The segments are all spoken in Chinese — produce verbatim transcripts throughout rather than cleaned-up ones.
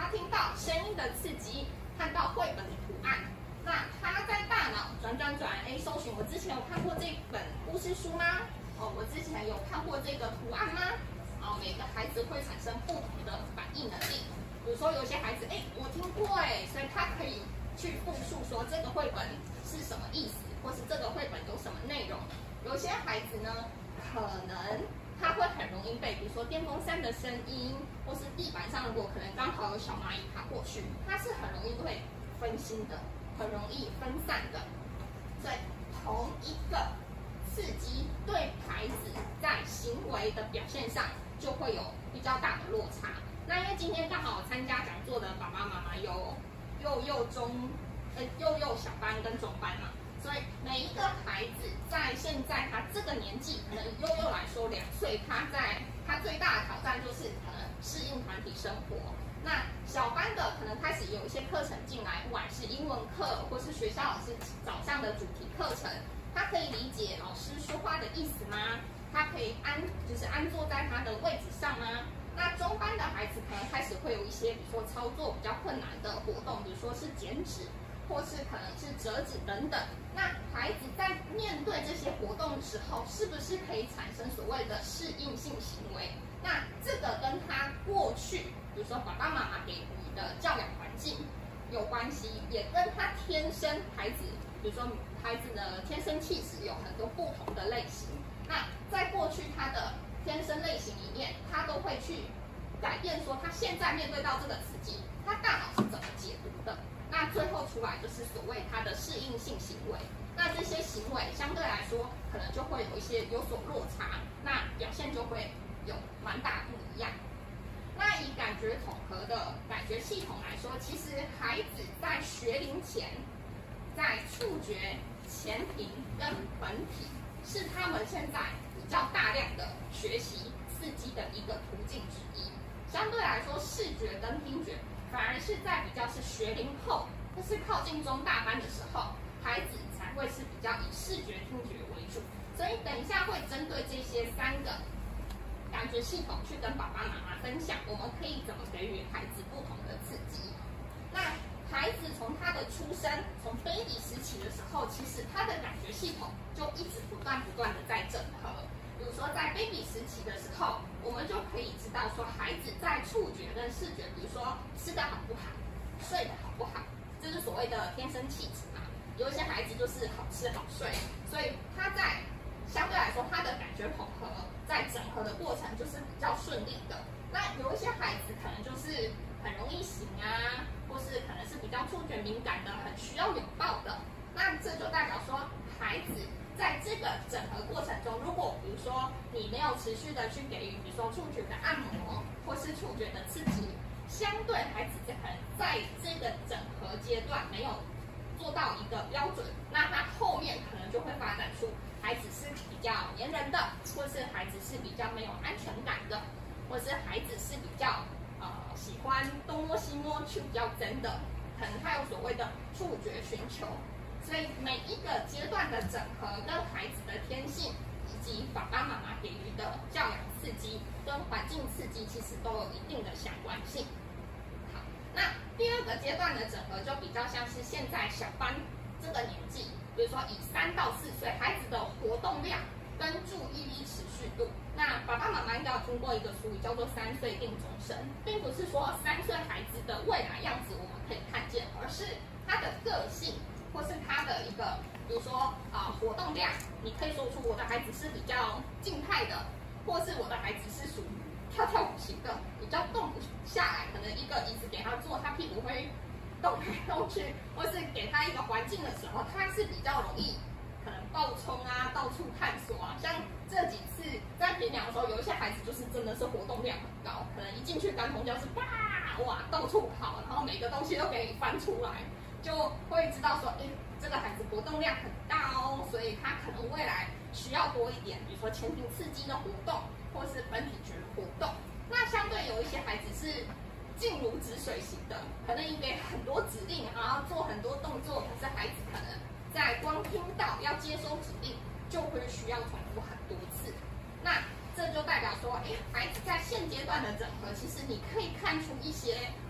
他听到声音的刺激，看到绘本的图案，那他在大脑转转转，哎，搜寻我之前有看过这本故事书吗？哦，我之前有看过这个图案吗？哦，每个孩子会产生不同的反应能力。比如说有些孩子，哎，我听过哎，所以他可以去复述说这个绘本是什么意思，或是这个绘本有什么内容。有些孩子呢，可能他会很容易被，比如说电风扇的声音，或是地板上如果可能刚好有小蚂蚁爬过去，他是很容易会分心的，很容易分散的。所以同一个刺激对孩子在行为的表现上就会有比较大的落差。那因为今天刚好参加讲座的爸爸妈妈有幼幼中呃幼幼小班跟中班嘛，所以每一个孩子在现在他这个年纪，可能幼幼来说两岁，他在他最大的挑战就是可能适应团体生活。那小班的可能开始有一些课程进来，不管是英文课或是学校老师早上的主题课程，他可以理解老师说话的意思吗？他可以安就是安坐在他的位置上吗？那中班的孩子可能开始会有一些，比如说操作比较困难的活动，比如说是剪纸，或是可能是折纸等等。那孩子在面对这些活动的时候，是不是可以产生所谓的适应性行为？那这个跟他过去，比如说爸爸妈妈给予的教养环境有关系，也跟他天生孩子，比如说孩子的天生气质有很多不同的类型。那在过去他的天生类型里面，他都会去改变说他现在面对到这个刺激，他大脑是怎么解读的。那最后出来就是所谓他的适应性行为。那这些行为相对来说，可能就会有一些有所落差，那表现就会有蛮大不一样。那以感觉统合的感觉系统来说，其实孩子在学龄前，在触觉、前庭跟本体，是他们现在比较大量的学习刺激的一个途径之一。相对来说，视觉跟听觉反而是在比较是学龄后，或是靠近中大班的时候，孩子才会是比较以视觉、听觉为主。所以等一下会针对这些三个感觉系统去跟爸爸妈妈分享，我们可以怎么给予孩子不同的刺激。那孩子从他的出生，从 baby 时期的时候，其实他的感觉系统就一直不断不断的在整合。比如说在 baby 时期的时候，我们就可以知道说孩子在触觉跟视觉，比如说吃得好不好，睡得好不好，这是所谓的天生气质嘛。有一些孩子就是好吃好睡，所以他在相对来说他的感觉统合在整合的过程就是比较顺利的。那有一些孩子可能就是很容易醒啊，或是可能是比较触觉敏感的，很需要拥抱的。那这就代表说，孩子在这个整合过程中，如果比如说你没有持续的去给予，比如说触觉的按摩，或是触觉的刺激，相对孩子可能在这个整合阶段没有做到一个标准，那他后面可能就会发展出孩子是比较黏人的，或是孩子是比较没有安全感的，或是孩子是比较呃喜欢东摸西摸去比较真的，可能他有所谓的触觉寻求。所以每一个阶段的整合跟孩子的天性，以及爸爸妈妈给予的教养刺激跟环境刺激，其实都有一定的相关性。好，那第二个阶段的整合就比较像是现在小班这个年纪，比如说以三到四岁孩子的活动量跟注意力持续度。那爸爸妈妈应该有听过一个俗语叫做“三岁定终身”，并不是说三岁孩子的未来样子我们可以看见，而是他的个性。或是他的一个，比如说啊、呃、活动量，你可以说出我的孩子是比较静态的，或是我的孩子是属于跳跳舞型的，比较动不下来，可能一个椅子给他坐，他屁股会动来动去，或是给他一个环境的时候，他是比较容易可能暴冲啊，到处探索啊。像这几次在评量的时候，有一些孩子就是真的是活动量很高，可能一进去干童教室，哇哇到处跑，然后每个东西都给你翻出来。就会知道说，哎，这个孩子活动量很大哦，所以他可能未来需要多一点，比如说前庭刺激的活动，或是本体觉的活动。那相对有一些孩子是静如止水型的，可能你给很多指令，然后做很多动作，可是孩子可能在光听到要接收指令，就会需要重复很多次。那这就代表说，哎，孩子在现阶段的整合，其实你可以看出一些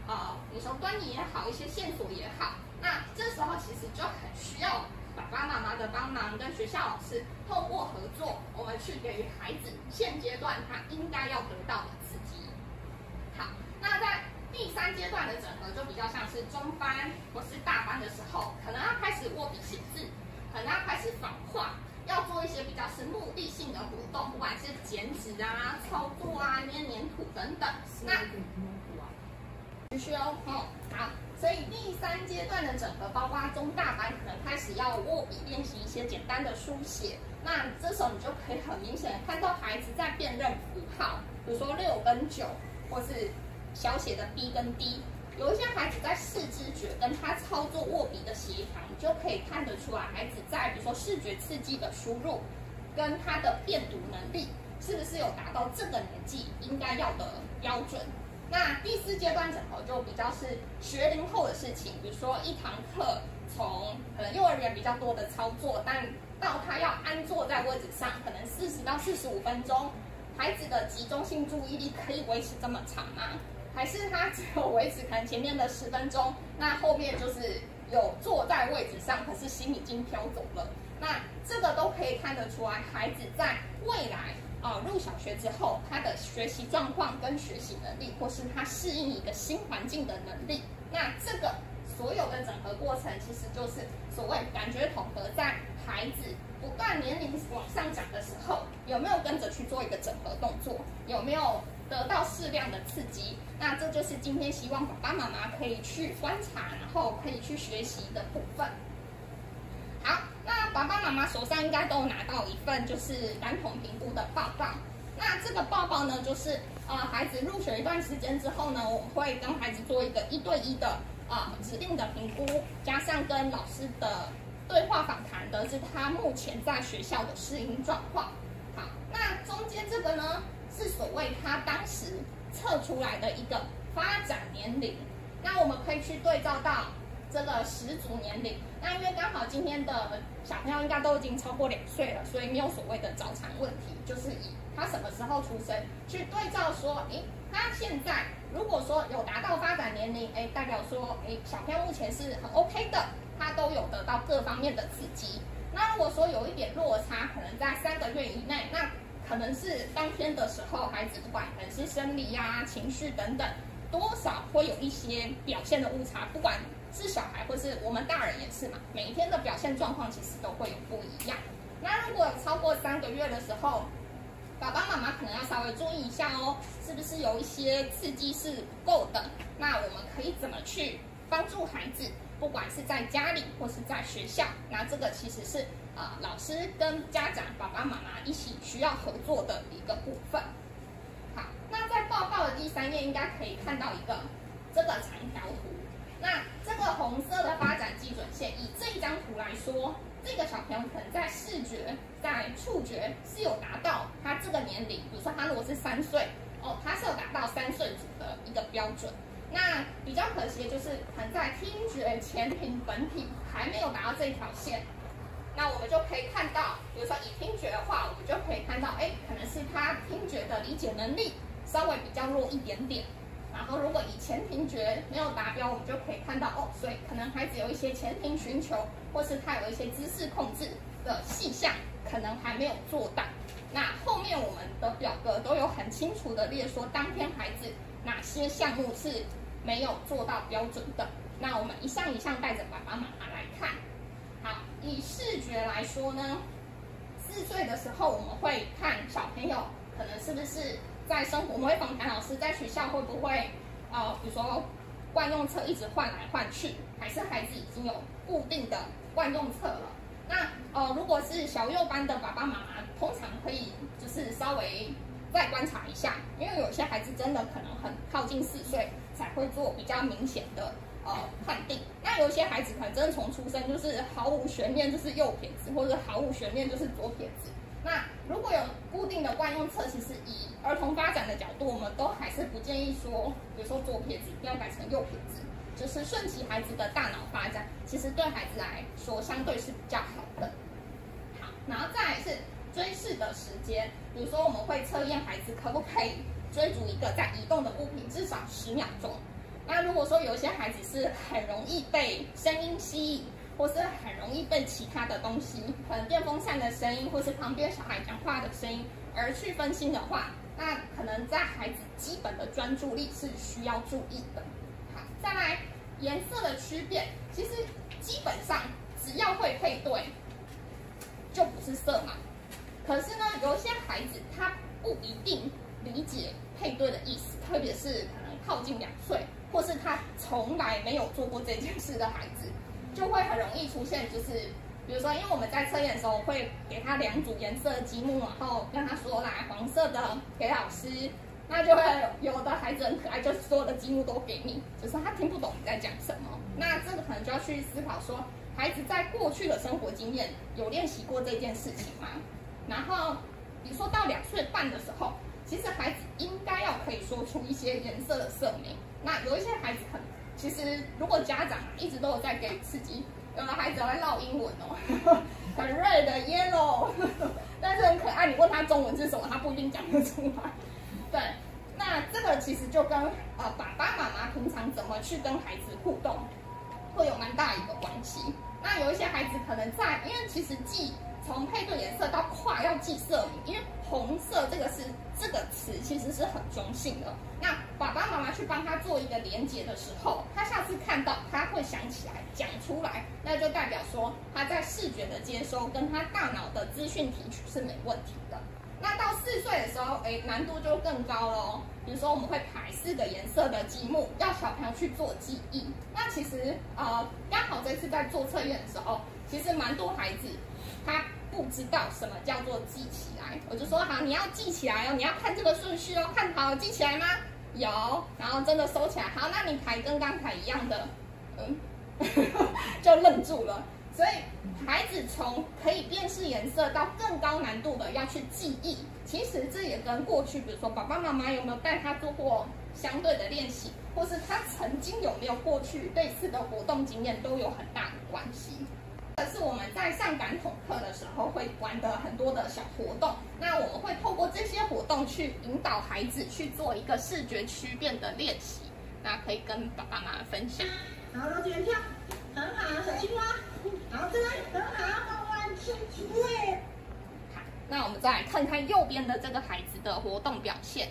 呃，你说端倪也好，一些线索也好，那这时候其实就很需要爸爸妈妈的帮忙，跟学校老师透过合作，我们去给予孩子现阶段他应该要得到的刺激。好，那在第三阶段的整合就比较像是中班或是大班的时候，可能要开始握笔写字，可能要开始仿画，要做一些比较是目的性的活动，不管是剪纸啊、操作啊、捏黏土等等。那必须哦，哦，好。所以第三阶段的整合，包括中大班可能开始要握笔练习一些简单的书写，那这时候你就可以很明显看到孩子在辨认符号，比如说六跟九，或是小写的 B 跟 D。有一些孩子在视知觉跟他操作握笔的协调，你就可以看得出来，孩子在比如说视觉刺激的输入，跟他的辨读能力是不是有达到这个年纪应该要的标准。那第四阶段整合就比较是学龄后的事情，比如说一堂课从可能幼儿园比较多的操作，但到他要安坐在位置上，可能四十到四十五分钟，孩子的集中性注意力可以维持这么长吗？还是他只有维持可能前面的十分钟，那后面就是有坐在位置上，可是心已经飘走了？那这个都可以看得出来，孩子在未来。呃，入小学之后，他的学习状况跟学习能力，或是他适应一个新环境的能力，那这个所有的整合过程，其实就是所谓感觉统合，在孩子不断年龄往上涨的时候，有没有跟着去做一个整合动作，有没有得到适量的刺激？那这就是今天希望爸爸妈妈可以去观察，然后可以去学习的部分。好，那爸爸妈妈手上应该都有拿到一份就是感统评估的报告。那这个报告呢，就是呃孩子入学一段时间之后呢，我们会跟孩子做一个一对一的啊、呃、指定的评估，加上跟老师的对话访谈，得知他目前在学校的适应状况。好，那中间这个呢，是所谓他当时测出来的一个发展年龄，那我们可以去对照到这个十足年龄。那因为刚好今天的小朋友应该都已经超过两岁了，所以没有所谓的早产问题，就是以他什么时候出生去对照说，诶，他现在如果说有达到发展年龄，诶，代表说，诶，小朋友目前是很 OK 的，他都有得到各方面的刺激。那如果说有一点落差，可能在三个月以内，那可能是当天的时候，孩子不管可能是生理呀、啊、情绪等等，多少会有一些表现的误差，不管是小孩或是我们大人也是嘛，每一天的表现状况其实都会有不一样。那如果有超过三个月的时候，爸爸妈妈可能要稍微注意一下哦，是不是有一些刺激是不够的？那我们可以怎么去帮助孩子？不管是在家里或是在学校，那这个其实是呃老师跟家长、爸爸妈妈一起需要合作的一个部分。好，那在报告的第三页应该可以看到一个这个长条图。那这个红色的发展基准线，以这一张图来说，这个小朋友可能在视觉、在触觉是有达到他这个年龄，比如说他如果是三岁，哦，他是有达到三岁组的一个标准。那比较可惜的就是，可能在听觉、前庭、本体还没有达到这一条线。那我们就可以看到，比如说以听觉的话，我们就可以看到，哎，可能是他听觉的理解能力稍微比较弱一点点。然后，如果以前庭觉没有达标，我们就可以看到哦，所以可能孩子有一些前庭寻求，或是他有一些姿势控制的细项，可能还没有做到。那后面我们的表格都有很清楚的列说，当天孩子哪些项目是没有做到标准的。那我们一项一项带着爸爸妈妈来看。好，以视觉来说呢，四岁的时候我们会看小朋友可能是不是。在生活，我们会访谈老师在学校会不会，呃，比如说惯用册一直换来换去，还是孩子已经有固定的惯用册了？那呃，如果是小幼班的爸爸妈妈，通常可以就是稍微再观察一下，因为有些孩子真的可能很靠近四岁才会做比较明显的呃判定。那有些孩子可能真的从出生就是毫无悬念，就是右撇子，或者毫无悬念就是左撇子。那如果有固定的惯用册，其实以儿童发展的角度，我们都还是不建议说，比如说左撇子一定要改成右撇子，就是顺其孩子的大脑发展，其实对孩子来说相对是比较好的。好，然后再来是追视的时间，比如说我们会测验孩子可不可以追逐一个在移动的物品至少十秒钟。 那如果说有些孩子是很容易被声音吸引，或是很容易被其他的东西，可能电风扇的声音，或是旁边小孩讲话的声音而去分心的话，那可能在孩子基本的专注力是需要注意的。好，再来颜色的区别，其实基本上只要会配对，就不是色盲。可是呢，有一些孩子他不一定理解配对的意思，特别是可能靠近两岁，或是他从来没有做过这件事的孩子，就会很容易出现，就是比如说，因为我们在测验的时候会给他两组颜色的积木，然后跟他说来黄色的给老师，那就会有的孩子很可爱，就所有的积木都给你，就是他听不懂你在讲什么。那这个可能就要去思考说，孩子在过去的生活经验有练习过这件事情吗？然后，比如说到两岁半的时候，其实孩子应该要可以说出一些颜色的色名。那有一些孩子很，其实如果家长一直都有在给刺激，有的孩子会唠英文哦，很 red yellow， 但是很可爱。你问他中文是什么，他不一定讲得出来。对，那这个其实就跟呃爸爸妈妈平常怎么去跟孩子互动，会有蛮大一个关系。那有一些孩子可能在，因为其实记从配对颜色到跨要记色名，因为红色这个是这个词其实是很中性的。那爸爸妈妈去帮他做一个连结的时候，他下次看到他会想起来讲出来，那就代表说他在视觉的接收跟他大脑的资讯提取是没问题的。那到四岁的时候，哎，难度就更高了哦。比如说，我们会排四个颜色的积木，要小朋友去做记忆。那其实呃，刚好这次在做测验的时候，其实蛮多孩子他不知道什么叫做记起来。我就说好，你要记起来哦，你要看这个顺序哦，看好记起来吗？有，然后真的收起来。好，那你排跟刚才一样的，嗯，就愣住了。所以孩子从可以辨识颜色到更高难度的要去记忆，其实这也跟过去，比如说爸爸妈妈有没有带他做过相对的练习，或是他曾经有没有过去类似的活动经验，都有很大的关系。这是我们在上感统课的时候会玩的很多的小活动，那我们会透过这些活动去引导孩子去做一个视觉区辨的练习，那可以跟爸爸妈妈分享。 然后绕圈跳，很好，小青蛙，然后再来，很好，万千奇味。 好，那我们再来看看右边的这个孩子的活动表现。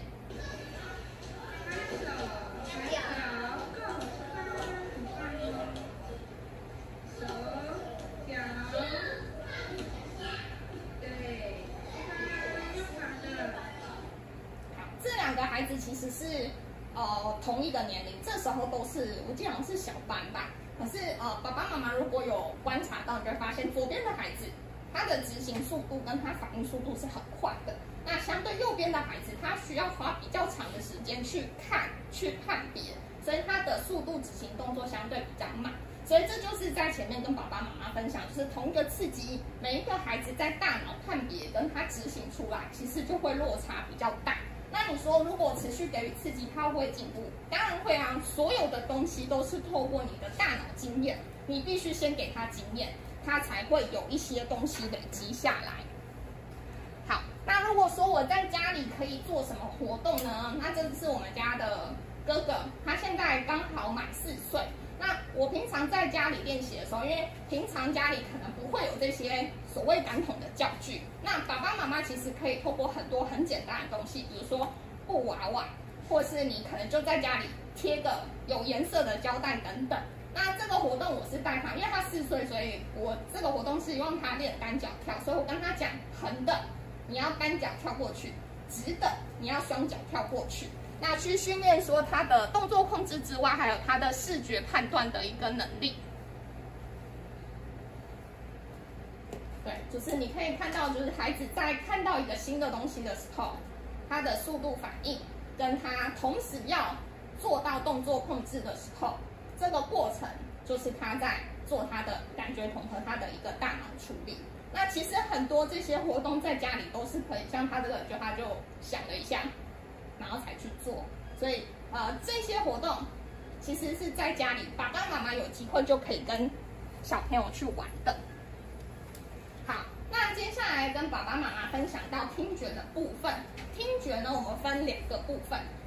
孩子其实是呃同一个年龄，这时候都是我记得好像是小班吧。可是呃爸爸妈妈如果有观察到，你就会发现左边的孩子他的执行速度跟他反应速度是很快的。那相对右边的孩子，他需要花比较长的时间去看、去判别，所以他的速度执行动作相对比较慢。所以这就是在前面跟爸爸妈妈分享，就是同一个刺激，每一个孩子在大脑判别跟他执行出来，其实就会落差比较大。那你说，如果持续给予刺激，他会不会进步？当然会啊！所有的东西都是透过你的大脑经验，你必须先给他经验，他才会有一些东西累积下来。好，那如果说我在家里可以做什么活动呢？那这是我们家的哥哥，他现在刚好满四岁。那我平常在家里练习的时候，因为平常家里可能不会有这些所谓感统的教具，那爸爸妈妈其实可以透过很多很简单的东西，比如说布娃娃，或是你可能就在家里贴个有颜色的胶带等等。那这个活动我是带他，因为他四岁，所以我这个活动是希望他练单脚跳，所以我跟他讲，横的你要单脚跳过去，直的你要双脚跳过去。那去训练说他的动作控制之外，还有他的视觉判断的一个能力。对，就是你可以看到，就是孩子在看到一个新的东西的时候，他的速度反应，跟他同时要做到动作控制的时候，这个过程就是他在做他的感觉统合，他的一个大脑处理。那其实很多这些活动在家里都是可以，像他这个就他就想了一下。然后才去做，所以呃这些活动其实是在家里爸爸妈妈有机会就可以跟小朋友去玩的。好，那接下来跟爸爸妈妈分享到听觉的部分。听觉呢，我们分两个部分，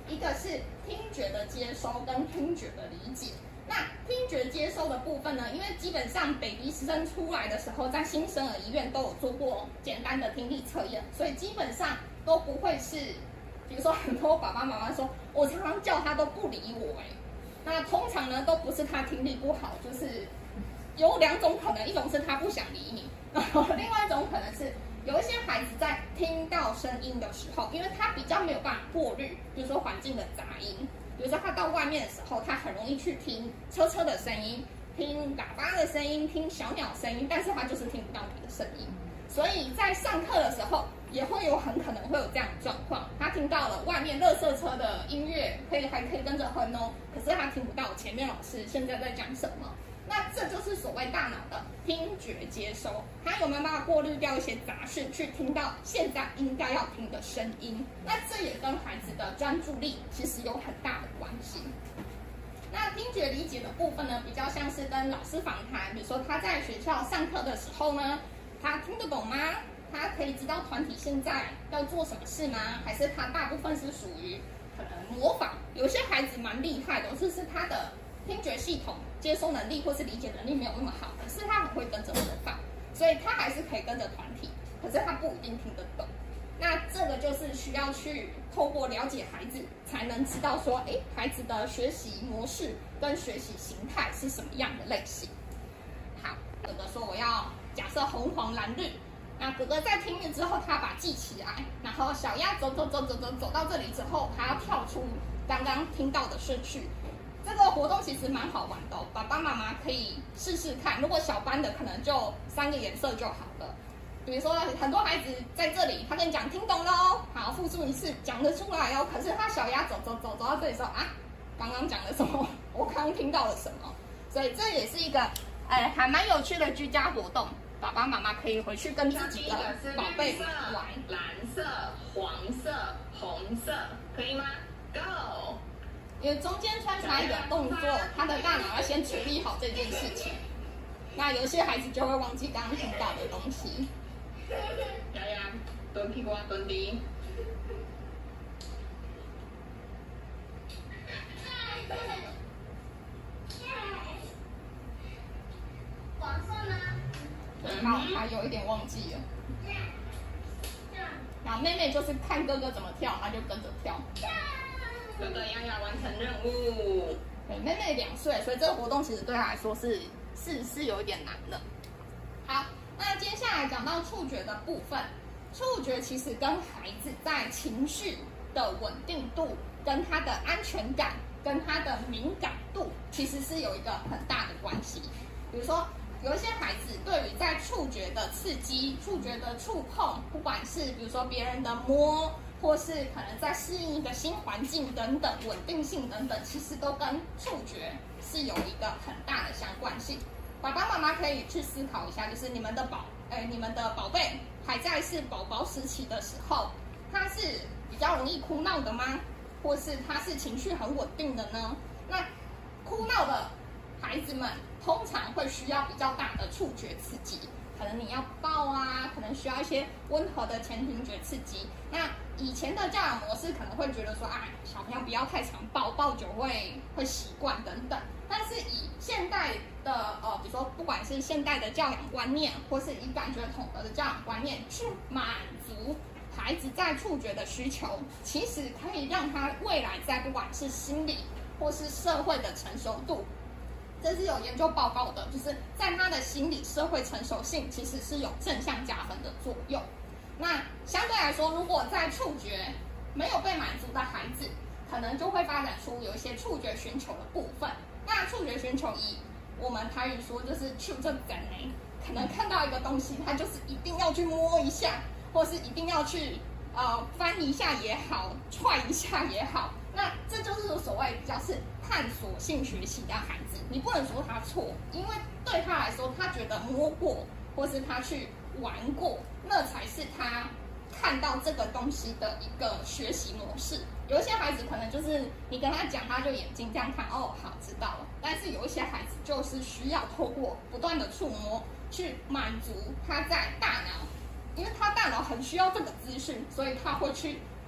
一个是听觉的接收跟听觉的理解。那听觉接收的部分呢，因为基本上 baby 生出来的时候，在新生儿医院都有做过简单的听力测验，所以基本上都不会是，比如说很多爸爸妈妈说，我常常叫他都不理我，哎，那通常呢都不是他听力不好，就是有两种可能，一种是他不想理你，然后另外一种可能是有一些孩子在听到声音的时候，因为他比较没有办法过滤，比如说环境的杂音。比如说他到外面的时候，他很容易去听车车的声音，听喇叭的声音，听小鸟声音，但是他就是听不到你的声音。所以在上课的时候，也会有很可能会有这样的状况，他听到了外面垃圾车的音乐，可以还可以跟着哼哦，可是他听不到前面老师现在在讲什么。那这就是所谓大脑的听觉接收，它有没有办法过滤掉一些杂讯，去听到现在应该要听的声音？那这也跟孩子的专注力其实有很大的关系。那听觉理解的部分呢，比较像是跟老师访谈，比如说他在学校上课的时候呢，他听得懂吗？他可以知道团体现在要做什么事吗？还是他大部分是属于可能模仿？有些孩子蛮厉害的，就是他的听觉系统接收能力或是理解能力没有那么好，可是他很会跟着模仿，所以他还是可以跟着团体，可是他不一定听得懂。那这个就是需要去透过了解孩子，才能知道说，哎，孩子的学习模式跟学习形态是什么样的类型。好，哥哥说我要假设红黄蓝绿，那哥哥在听了之后，他把记起来，然后小鸭走走走走走走到这里之后，他要跳出刚刚听到的顺序。这个活动其实蛮好玩的哦，爸爸妈妈可以试试看。如果小班的可能就三个颜色就好了。比如说很多孩子在这里，他跟你讲听懂了哦，好，复述一次，讲得出来哦。可是他小鸭走走走走到这里说啊，刚刚讲了什么？我刚刚听到了什么？所以这也是一个哎还蛮有趣的居家活动，爸爸妈妈可以回去跟自己的宝贝玩。 蓝色、黄色、红色，可以吗 ？Go。 因为中间穿插一个动作，他的大脑要先处理好这件事情。那有些孩子就会忘记刚刚听到的东西。 丫丫，蹲屁股啊，蹲低。 黄色呢？然后他有一点忘记了。然后妹妹就是看哥哥怎么跳，她就跟着跳。 哥哥丫丫完成任务。 对，妹妹两岁，所以这个活动其实对她来说是是是有一点难的。好，那接下来讲到触觉的部分，触觉其实跟孩子在情绪的稳定度、跟他的安全感、跟他的敏感度，其实是有一个很大的关系。比如说，有一些孩子对于在触觉的刺激、触觉的触碰，不管是比如说别人的摸，或是可能在适应一个新环境等等，稳定性等等，其实都跟触觉是有一个很大的相关性。爸爸妈妈可以去思考一下，就是你们的宝，哎，你们的宝贝还在是宝宝时期的时候，他是比较容易哭闹的吗？或是他是情绪很稳定的呢？那哭闹的孩子们通常会需要比较大的触觉刺激，可能你要抱啊，可能需要一些温和的前庭觉刺激。那以前的教养模式可能会觉得说，啊，小朋友不要太常抱，抱久会会习惯等等。但是以现代的呃，比如说不管是现代的教养观念，或是以感觉统合的教养观念去满足孩子在触觉的需求，其实可以让他未来在不管是心理或是社会的成熟度，这是有研究报告的，就是在他的心理社会成熟性其实是有正向加分的作用。那相对来说，如果在触觉没有被满足的孩子，可能就会发展出有一些触觉寻求的部分。那触觉寻求以我们台语说就是触这感呢，可能看到一个东西，他就是一定要去摸一下，或是一定要去呃翻一下也好，踹一下也好。那这就是所谓比较是探索性学习的孩子，你不能说他错，因为对他来说，他觉得摸过或是他去玩过，那才是他看到这个东西的一个学习模式。有一些孩子可能就是你跟他讲，他就眼睛这样看，哦，好，知道了。但是有一些孩子就是需要透过不断的触摸，去满足他在大脑，因为他大脑很需要这个资讯，所以他会去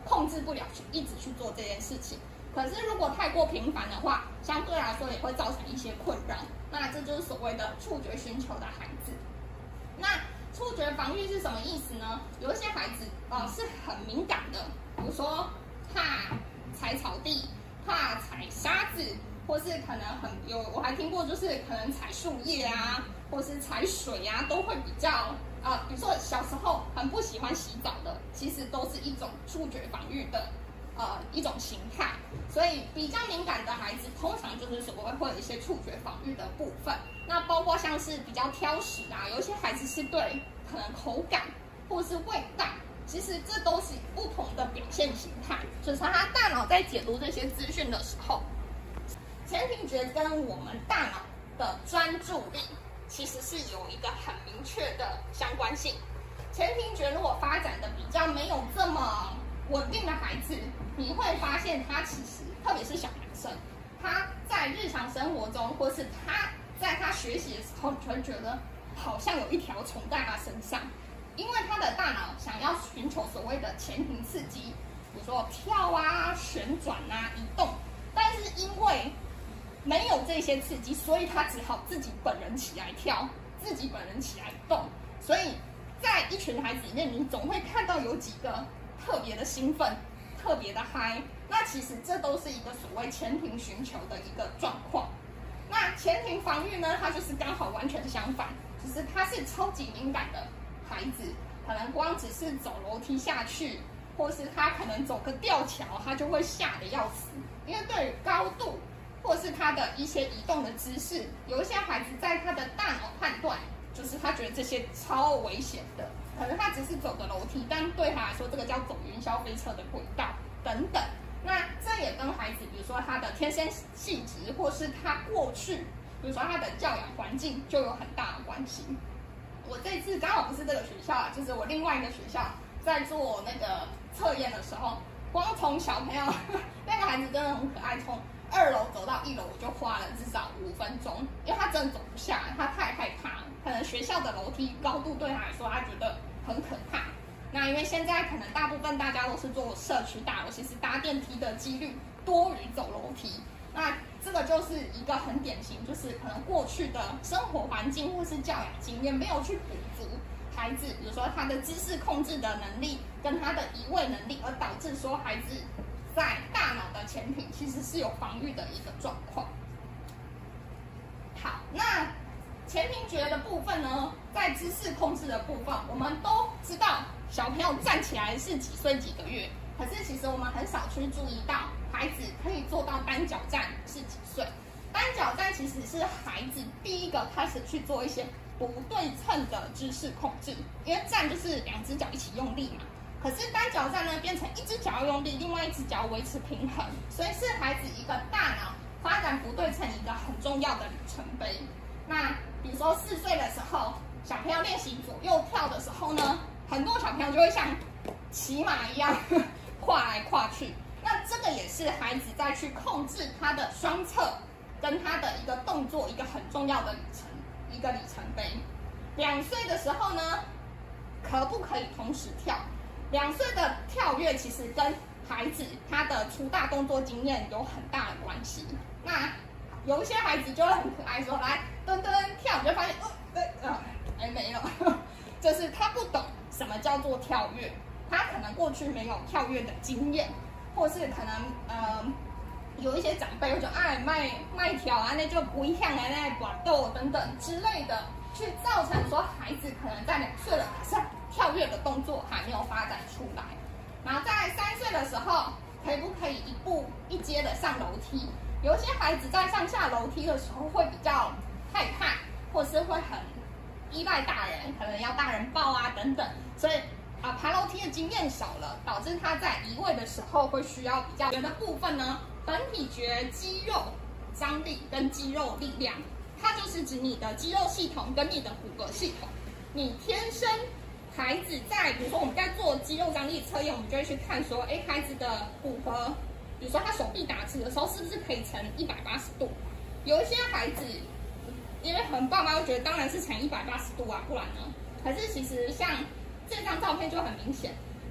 控制不了去一直去做这件事情。可是如果太过频繁的话，相对来说也会造成一些困扰。那这就是所谓的触觉寻求的孩子。那触觉防御是什么意思呢？有一些孩子呃是很敏感的，比如说怕踩草地、怕踩沙子，或是可能很有我还听过就是可能踩树叶啊，或是踩水啊，都会比较啊、呃，比如说小时候很不喜欢洗澡的，其实都是一种触觉防御的。呃，一种形态，所以比较敏感的孩子，通常就是所谓会有一些触觉防御的部分。那包括像是比较挑食啊，有一些孩子是对可能口感或是味道，其实这都是不同的表现形态。就是他大脑在解读这些资讯的时候，前庭觉跟我们大脑的专注力其实是有一个很明确的相关性。前庭觉如果发展的比较没有这么稳定的孩子，你会发现他其实，特别是小男生，他在日常生活中，或是他在他学习的时候，你就会觉得好像有一条虫在他身上，因为他的大脑想要寻求所谓的前庭刺激，比如说跳啊、旋转啊、移动，但是因为没有这些刺激，所以他只好自己本人起来跳，自己本人起来动，所以在一群孩子里面，你总会看到有几个特别的兴奋，特别的嗨，那其实这都是一个所谓前庭寻求的一个状况。那前庭防御呢，它就是刚好完全相反，就是他是超级敏感的孩子，可能光只是走楼梯下去，或是他可能走个吊桥，他就会吓得要死，因为对于高度或是他的一些移动的姿势，有一些孩子在他的大脑判断，就是他觉得这些超危险的。可能他只是走个楼梯，但对他来说，这个叫走云霄飞车的轨道等等。那这也跟孩子，比如说他的天生气质，或是他过去，比如说他的教养环境，就有很大的关系。我这次刚好不是这个学校啊，就是我另外一个学校在做那个测验的时候，光从小朋友那个孩子真的很可爱，从二楼走到一楼，我就花了至少五分钟，因为他真的走不下来，他太害怕了。可能学校的楼梯高度对他来说，他觉得很可怕。那因为现在可能大部分大家都是做社区大楼，其实搭电梯的几率多于走楼梯。那这个就是一个很典型，就是可能过去的生活环境或是教养经验没有去补足孩子，比如说他的姿势控制的能力跟他的移位能力，而导致说孩子在大脑的前庭其实是有防御的一个状况。好，那前庭觉的部分呢，在姿势控制的部分，我们都知道小朋友站起来是几岁几个月，可是其实我们很少去注意到孩子可以做到单脚站是几岁。单脚站其实是孩子第一个开始去做一些不对称的姿势控制，因为站就是两只脚一起用力嘛，可是单脚站呢变成一只脚要用力，另外一只脚维持平衡，所以是孩子一个大脑发展不对称一个很重要的里程碑。那比如说四岁的时候，小朋友练习左右跳的时候呢，很多小朋友就会像骑马一样跨来跨去。那这个也是孩子在去控制他的双侧跟他的一个动作一个很重要的里程一个里程碑。两岁的时候呢，可不可以同时跳？两岁的跳跃其实跟孩子他的粗大动作经验有很大的关系。那有一些孩子就会很可爱说，来噔噔跳，你就发现，哦，对，呃，哎没了，就是他不懂什么叫做跳跃，他可能过去没有跳跃的经验，或是可能呃有一些长辈会说，哎卖卖跳啊，那就不一样啊，那短豆等等之类的，去造成说孩子可能在两岁了，可是跳跃的动作还没有发展出来。然后在三岁的时候，可不可以一步一阶的上楼梯？有一些孩子在上下楼梯的时候会比较害怕，或是会很依赖大人，可能要大人抱啊等等，所以啊爬楼梯的经验少了，导致他在移位的时候会需要比较觉的部分呢，本体觉肌肉张力跟肌肉力量，它就是指你的肌肉系统跟你的骨骼系统。你天生孩子在，比如说我们在做肌肉张力测验，我们就会去看说，哎，孩子的骨骼，比如说他手臂打直的时候，是不是可以呈一百八十度？有一些孩子，因为很爸妈会觉得当然是呈一百八十度啊，不然呢？可是其实像这张照片就很明显，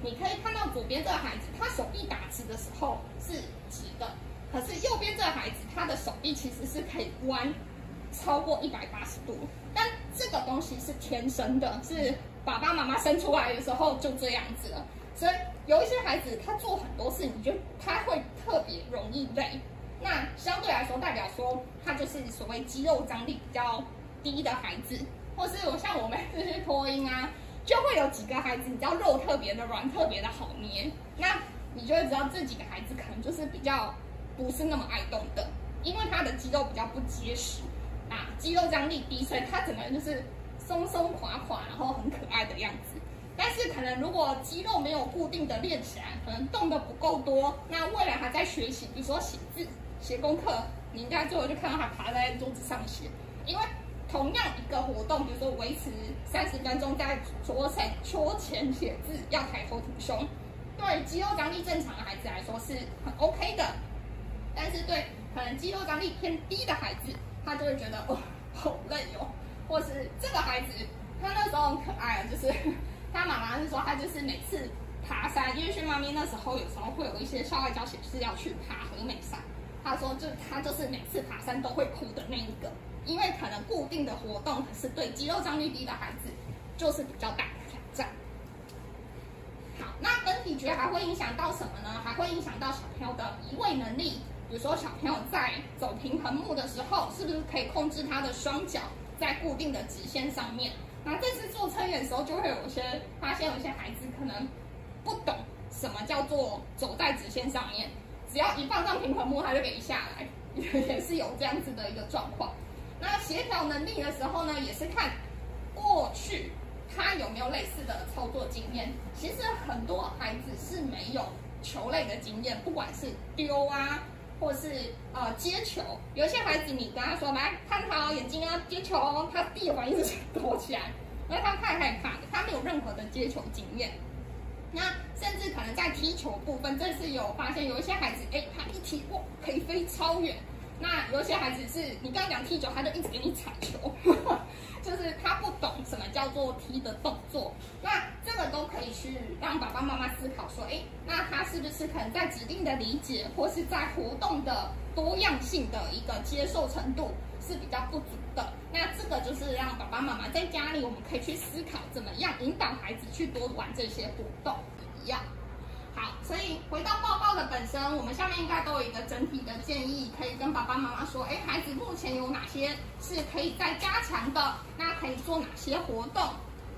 你可以看到左边这个孩子，他手臂打直的时候是直的，可是右边这个孩子，他的手臂其实是可以弯超过一百八十度，但这个东西是天生的，是爸爸妈妈生出来的时候就这样子了。所以有一些孩子他做很多事，你就他会特别容易累。那相对来说，代表说他就是所谓肌肉张力比较低的孩子，或是我像我们这些托婴啊，就会有几个孩子，你知道肉特别的软，特别的好捏。那你就会知道这几个孩子可能就是比较不是那么爱动的，因为他的肌肉比较不结实啊，肌肉张力低，所以他整个人就是松松垮垮，然后很可爱的样子。但是可能如果肌肉没有固定的练起来，可能动的不够多，那未来还在学习，比如说写字、写功课，你应该最后就看到他爬在桌子上写，因为同样一个活动，比如说维持三十分钟在桌前桌前写字，要抬头挺胸，对肌肉张力正常的孩子来说是很 OK 的，但是对可能肌肉张力偏低的孩子，他就会觉得哦好累哦，或是这个孩子他那时候很可爱啊，就是他妈妈是说他就是每次爬山，因为轩妈咪那时候有时候会有一些校外教学是要去爬和美山，他说就他就是每次爬山都会哭的那一个。因为可能固定的活动，可是对肌肉张力低的孩子就是比较大的挑战。好，那跟体觉还会影响到什么呢？还会影响到小朋友的移位能力。比如说小朋友在走平衡木的时候，是不是可以控制他的双脚在固定的直线上面？那这次做测验的时候，就会有一些发现，有些孩子可能不懂什么叫做走在直线上面，只要一放上平衡木，他就给下来，也是有这样子的一个状况。那协调能力的时候呢，也是看过去他有没有类似的操作经验。其实很多孩子是没有球类的经验，不管是丢啊，或是呃接球。有一些孩子你跟他说来看好眼睛啊，接球哦，他第一反应是躲起来，因为他太害怕了，他没有任何的接球经验。那甚至可能在踢球部分，这次有发现有一些孩子，哎，他一踢哇可以飞超远。那有些孩子是你刚刚讲踢球，他就一直给你踩球，就是他不懂什么叫做踢的动作。那这个都可以去让爸爸妈妈思考说，哎，那他是不是可能在指定的理解，或是在活动的多样性的一个接受程度是比较不足的？那这个就是让爸爸妈妈在家里，我们可以去思考怎么样引导孩子去多玩这些活动一样。好，所以回到报告的本身，我们下面应该都有一个整体的建议，可以跟爸爸妈妈说，哎，孩子目前有哪些是可以再加强的，那可以做哪些活动。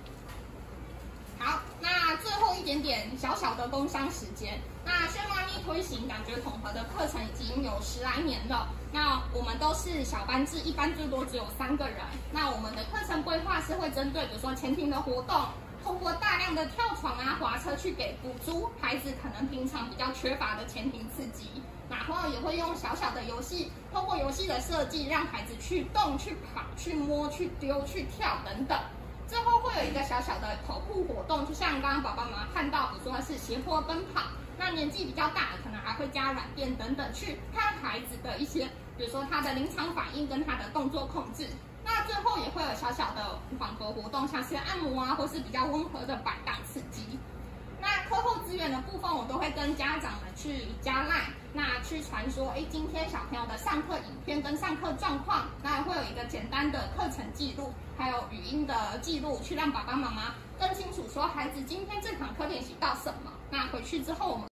好，那最后一点点小小的工商时间，那轩妈咪推行感觉统合的课程已经有十来年了，那我们都是小班制，一班最多只有三个人，那我们的课程规划是会针对比如说前庭的活动，通过大量的跳床啊、滑车去给补足孩子可能平常比较缺乏的前庭刺激，然后也会用小小的游戏，通过游戏的设计，让孩子去动、去跑、去摸、去丢、去跳等等。最后会有一个小小的跑步活动，就像刚刚爸爸妈妈看到，比如说是斜坡奔跑，那年纪比较大的可能还会加软垫等等，去看孩子的一些，比如说他的临场反应跟他的动作控制。那最后也会有小小的缓和活动，像是按摩啊，或是比较温和的摆荡刺激。那课后资源的部分，我都会跟家长们去加赖，那去传说，哎，今天小朋友的上课影片跟上课状况，那会有一个简单的课程记录，还有语音的记录，去让爸爸妈妈更清楚说孩子今天这堂课练习到什么。那回去之后我们